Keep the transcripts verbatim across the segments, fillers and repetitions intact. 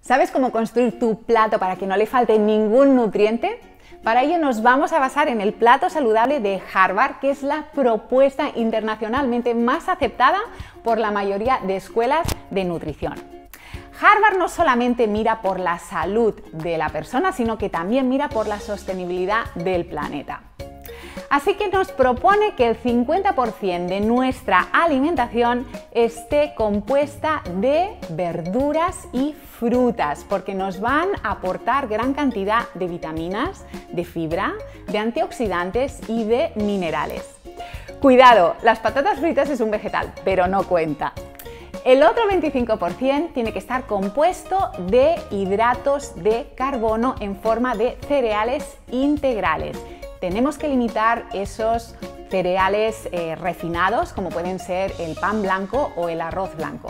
¿Sabes cómo construir tu plato para que no le falte ningún nutriente? Para ello nos vamos a basar en el plato saludable de Harvard, que es la propuesta internacionalmente más aceptada por la mayoría de escuelas de nutrición. Harvard no solamente mira por la salud de la persona, sino que también mira por la sostenibilidad del planeta. Así que nos propone que el cincuenta por ciento de nuestra alimentación esté compuesta de verduras y frutas, porque nos van a aportar gran cantidad de vitaminas, de fibra, de antioxidantes y de minerales. Cuidado, las patatas fritas es un vegetal, pero no cuenta. El otro veinticinco por ciento tiene que estar compuesto de hidratos de carbono en forma de cereales integrales. Tenemos que limitar esos cereales eh, refinados, como pueden ser el pan blanco o el arroz blanco.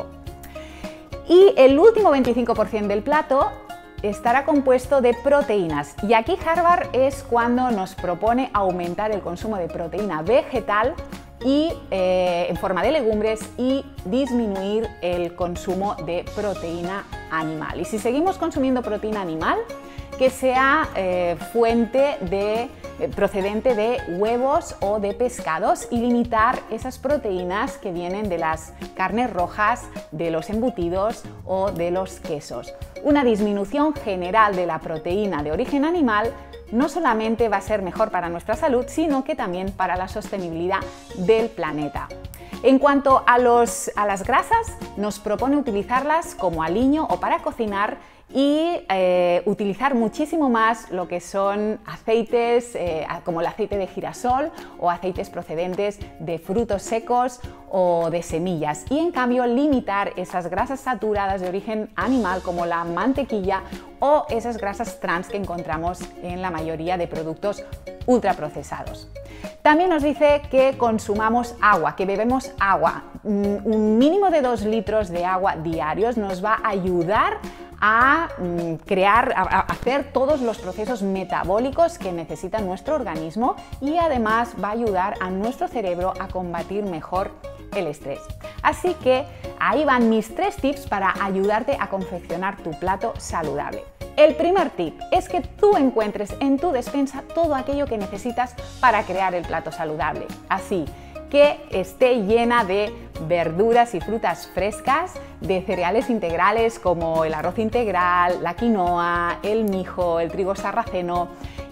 Y el último veinticinco por ciento del plato estará compuesto de proteínas. Y aquí Harvard es cuando nos propone aumentar el consumo de proteína vegetal y eh, en forma de legumbres y disminuir el consumo de proteína animal. Y si seguimos consumiendo proteína animal, que sea eh, fuente de, eh, procedente de huevos o de pescados, y limitar esas proteínas que vienen de las carnes rojas, de los embutidos o de los quesos. Una disminución general de la proteína de origen animal no solamente va a ser mejor para nuestra salud, sino que también para la sostenibilidad del planeta. En cuanto a, los, a las grasas, nos propone utilizarlas como aliño o para cocinar y eh, utilizar muchísimo más lo que son aceites eh, como el aceite de girasol o aceites procedentes de frutos secos o de semillas, y en cambio limitar esas grasas saturadas de origen animal como la mantequilla o esas grasas trans que encontramos en la mayoría de productos ultraprocesados. También nos dice que consumamos agua, que bebemos agua. Un mínimo de dos litros de agua diarios nos va a ayudar a crear, a hacer todos los procesos metabólicos que necesita nuestro organismo, y además va a ayudar a nuestro cerebro a combatir mejor el estrés. Así que ahí van mis tres tips para ayudarte a confeccionar tu plato saludable. El primer tip es que tú encuentres en tu despensa todo aquello que necesitas para crear el plato saludable. Así que esté llena de verduras y frutas frescas, de cereales integrales como el arroz integral, la quinoa, el mijo, el trigo sarraceno,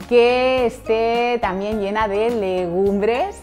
que esté también llena de legumbres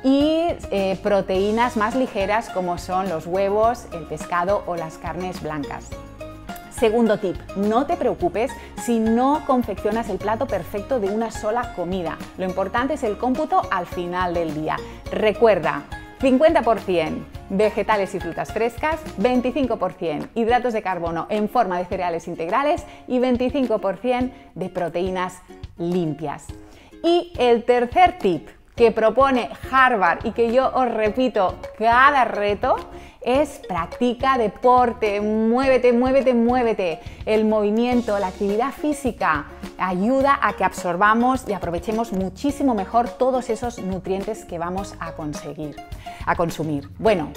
y eh, proteínas más ligeras como son los huevos, el pescado o las carnes blancas. Segundo tip, no te preocupes si no confeccionas el plato perfecto de una sola comida. Lo importante es el cómputo al final del día. Recuerda, cincuenta por ciento vegetales y frutas frescas, veinticinco por ciento hidratos de carbono en forma de cereales integrales y veinticinco por ciento de proteínas limpias. Y el tercer tip que propone Harvard y que yo os repito cada reto es: practica deporte, muévete, muévete, muévete. El movimiento, la actividad física ayuda a que absorbamos y aprovechemos muchísimo mejor todos esos nutrientes que vamos a conseguir, a consumir. Bueno,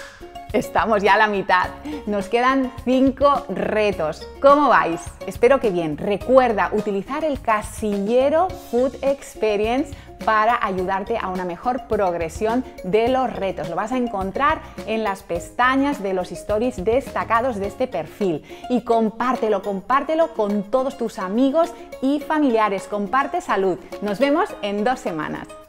estamos ya a la mitad. Nos quedan cinco retos. ¿Cómo vais? Espero que bien. Recuerda utilizar el casillero Food Experience para ayudarte a una mejor progresión de los retos. Lo vas a encontrar en las pestañas de los stories destacados de este perfil. Y compártelo, compártelo con todos tus amigos y familiares. Comparte salud. Nos vemos en dos semanas.